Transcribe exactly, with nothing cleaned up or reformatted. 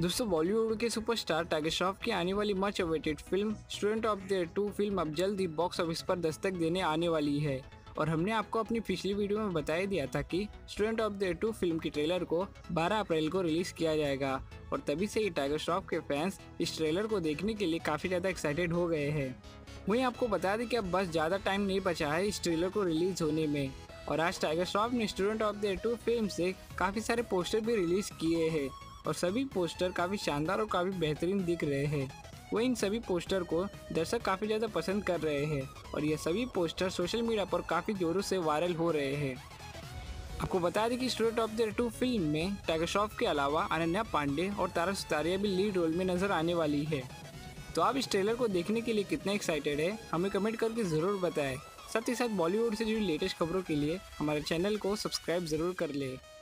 दोस्तों, बॉलीवुड के superstar tiger Shroff की आने वाली much awaited film student of the two film अब जल्द ही बॉक्स ऑफिस पर दस्तक देने आने वाली है। और हमने आपको अपनी पिछली वीडियो में बताया दिया था कि student of the two film की ट्रेलर को बारह अप्रैल को रिलीज किया जाएगा। और तभी से ही टाइगर श्रॉफ के फैंस इस ट्रेलर को देखने के लिए काफ़ी ज़्यादा एक्साइटेड हो गए हैं। वहीं आपको बता दें कि अब बस ज़्यादा टाइम नहीं बचा है इस ट्रेलर को रिलीज होने में। और आज टाइगर श्रॉफ ने student of the two film से काफ़ी सारे पोस्टर भी रिलीज किए हैं और सभी पोस्टर काफ़ी शानदार और काफ़ी बेहतरीन दिख रहे हैं। वो इन सभी पोस्टर को दर्शक काफ़ी ज़्यादा पसंद कर रहे हैं और ये सभी पोस्टर सोशल मीडिया पर काफ़ी जोरों से वायरल हो रहे हैं। आपको बता दें कि student of the two film में टाइगर श्रॉफ के अलावा अनन्या पांडे और तारा सुतारिया भी लीड रोल में नजर आने वाली है। तो आप इस ट्रेलर को देखने के लिए कितने एक्साइटेड है हमें कमेंट करके ज़रूर बताएं। साथ ही साथ बॉलीवुड से जुड़ी लेटेस्ट खबरों के लिए हमारे चैनल को सब्सक्राइब ज़रूर कर ले।